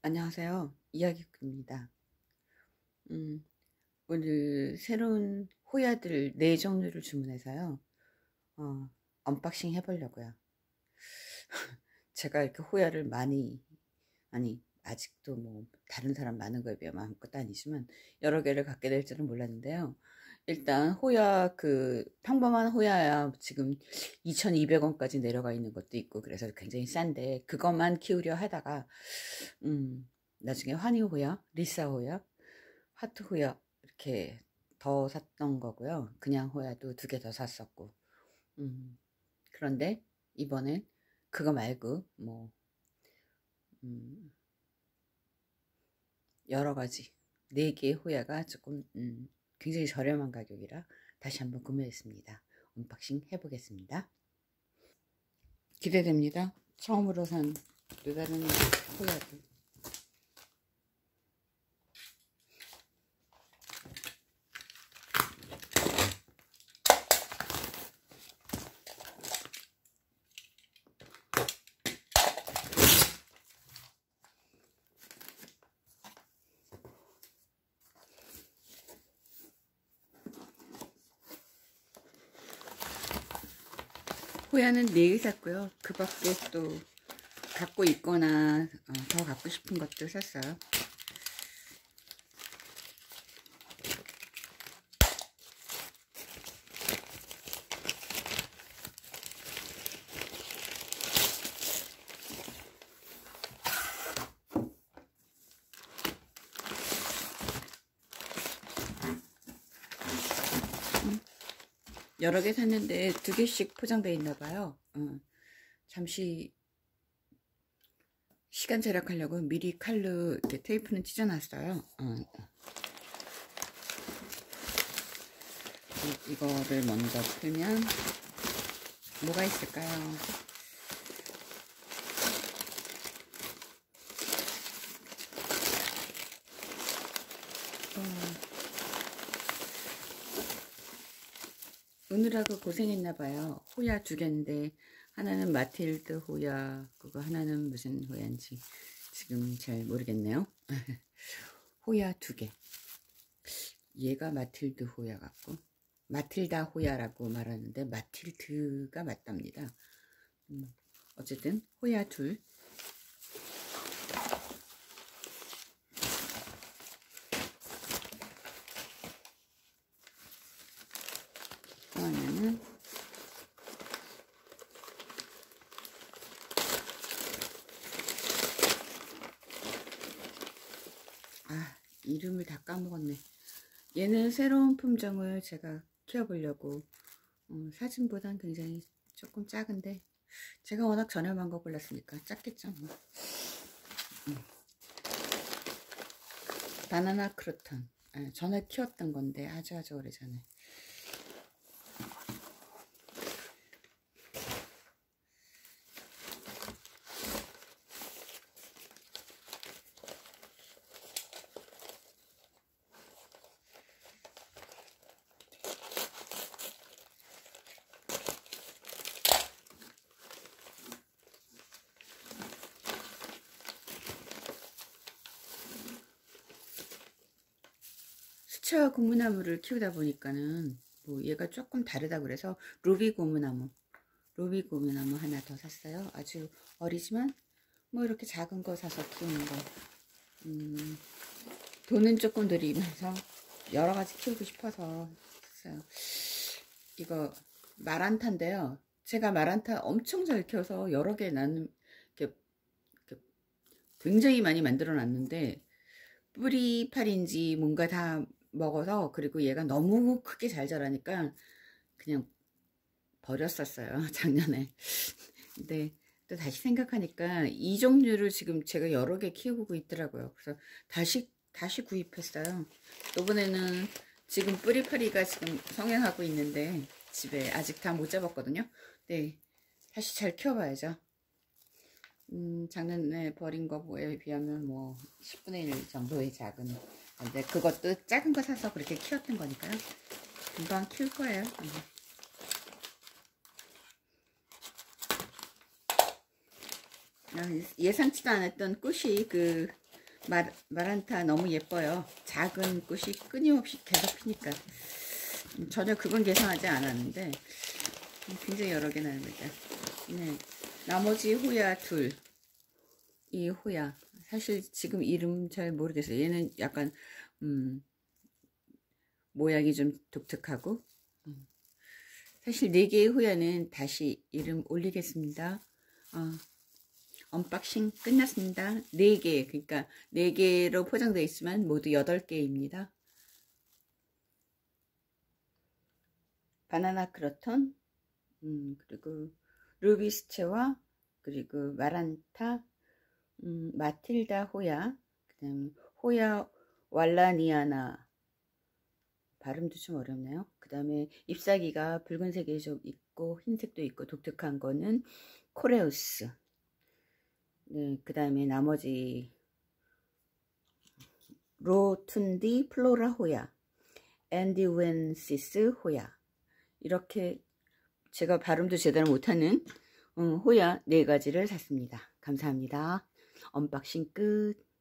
안녕하세요. 이야기입니다. 음, 오늘 새로운 호야들 4종류를 주문해서요. 어, 언박싱 해보려고요. 제가 이렇게 호야를 아니, 아직도 뭐, 다른 사람 많은 거에 비하면 아무것도 아니지만, 여러 개를 갖게 될 줄은 몰랐는데요. 일단, 평범한 호야야 지금 2,200원까지 내려가 있는 것도 있고, 그래서 굉장히 싼데, 그것만 키우려 하다가, 나중에 환희 호야, 리사 호야, 하트 호야, 이렇게 더 샀던 거고요. 그냥 호야도 2개 더 샀었고, 음, 그런데, 이번엔 그거 말고, 뭐, 음, 여러 가지 4개의 호야가 조금 굉장히 저렴한 가격이라 다시 한번 구매했습니다. 언박싱 해보겠습니다. 기대됩니다. 처음으로 산 또 다른 호야들. 호야는 4개 샀고요. 그 밖에 또 갖고 있거나 더 갖고 싶은 것도 샀어요. 여러 개 샀는데 2개씩 포장되어 있나 봐요. 잠시 시간 절약하려고 미리 칼로 이렇게 테이프는 찢어놨어요. 이거를 먼저 풀면 뭐가 있을까요? 오늘하고 고생했나봐요. 호야 2개인데 하나는 마틸드 호야, 그거 하나는 무슨 호야인지 지금 잘 모르겠네요. 호야 2개. 얘가 마틸드 호야 같고, 마틸다 호야라고 말하는데 마틸드가 맞답니다. 어쨌든 호야 2. 또 하나는 이름을 다 까먹었네. 얘는 새로운 품종을 제가 키워보려고 사진보단 굉장히 조금 작은데 제가 워낙 저렴한 거 골랐으니까 작겠죠 뭐. 바나나 크루턴. 전에 키웠던 건데 아주 오래전에. 수채화 고무나무를 키우다 보니까는 뭐 얘가 조금 다르다 그래서 루비 고무나무 하나 더 샀어요. 아주 어리지만 뭐 이렇게 작은 거 사서 키우는 거 돈은 조금 들이면서 여러 가지 키우고 싶어서 샀어요. 이거 마란타인데요. 제가 마란타 엄청 잘 키워서 여러 개 나는 이렇게 굉장히 많이 만들어 놨는데 뿌리팔인지 뭔가 다 먹어서, 그리고 얘가 너무 크게 잘 자라니까 그냥 버렸었어요 작년에. 근데 또 다시 생각하니까 이 종류를 지금 제가 여러 개 키우고 있더라고요. 그래서 다시 구입했어요. 이번에는 지금 뿌리파리가 지금 성행하고 있는데 집에 아직 다 못 잡았거든요. 네, 다시 잘 키워봐야죠. 작년에 버린 거에 비하면 뭐 10분의 1 정도의 작은 건데, 그것도 작은 거 사서 그렇게 키웠던 거니까요. 금방 키울 거예요. 예상치도 않았던 꽃이 마란타 너무 예뻐요. 작은 꽃이 끊임없이 계속 피니까. 전혀 그건 계산하지 않았는데 굉장히 여러 개 나옵니다. 네. 나머지 호야 둘. 이 호야. 사실 지금 이름 잘 모르겠어요. 얘는 약간 모양이 좀 독특하고, 사실 4개의 호야는 다시 이름 올리겠습니다. 언박싱 끝났습니다. 4개, 그러니까 4개로 포장되어 있지만 모두 8개입니다. 바나나 크로톤, 그리고 루비스체와, 그리고 마란타, 마틸다 호야, 그 다음 호야 왈라니아나, 발음도 좀 어렵네요. 그 다음에 잎사귀가 붉은색이 좀 있고 흰색도 있고 독특한 거는 코레우스. 네, 그 다음에 나머지 로툰디 플로라 호야, 앤디웬시스 호야, 이렇게 제가 발음도 제대로 못하는 호야 4가지를 샀습니다. 감사합니다. 언박싱 끝.